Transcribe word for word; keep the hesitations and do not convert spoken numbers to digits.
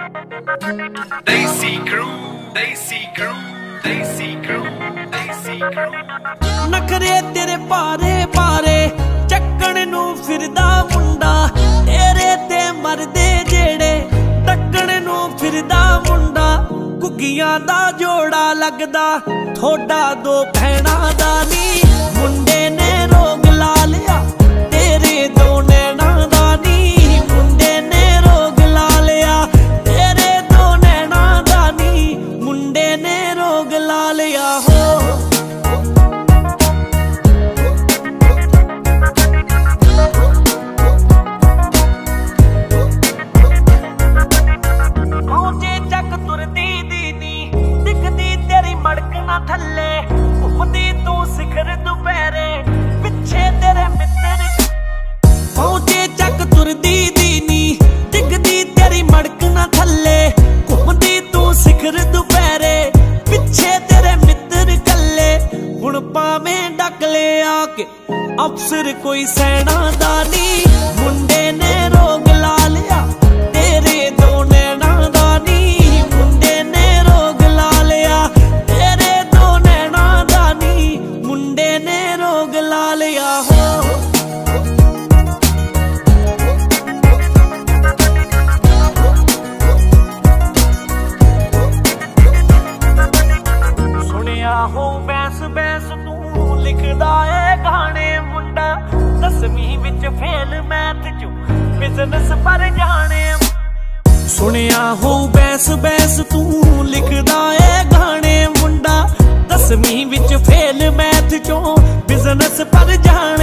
Desi Crew, Desi Crew, Desi Crew, Desi Crew। नखरे तेरे पारे पारे चक्कण नू फिरदा मुंडा, तेरे ते मरदे जेड़े टक्कण नू फिरदा मुंडा। घुग्गियां दा जोड़ा लगदा थोड़ा दो भैणां दा नी, मुंडे ने रोग ला लिया तेरे दो नैणां दा नी। मुंडे ने रोग ला लिया तेरे दो नैणां दा नी, मुंडे ने रोग ला लिया हो। थल्ले घूमदी तू शिखर दुपहरे पिछे तेरे मित्र पहुंचे चक तुरदी दीनी, डिगदी तेरी मड़क ना थल्ले घूमदी तू शिखर दुपहरे पिछे तेरे मित्र कल्ले। हुण पावें डक ले आके अफसर कोई सैना दा नी, मुंडे ने रोग ला लिया तेरे दो नैणां दा नी। मुंडे ने रोग ला लिया तेरे दो नैणां दा नी, मुंडे ने रोग ला लिया हो। सुनिया हो बैस बैस तू लिखदा ए गाने मुंडा, दसवीं विच फेल मैथ चो बिजनेस पर जाने। सुनिया हो बैस बैस तू लिखदा ए गाने मुंडा, दसवीं विच फेल मैथ चो बिजनेस पर जाने।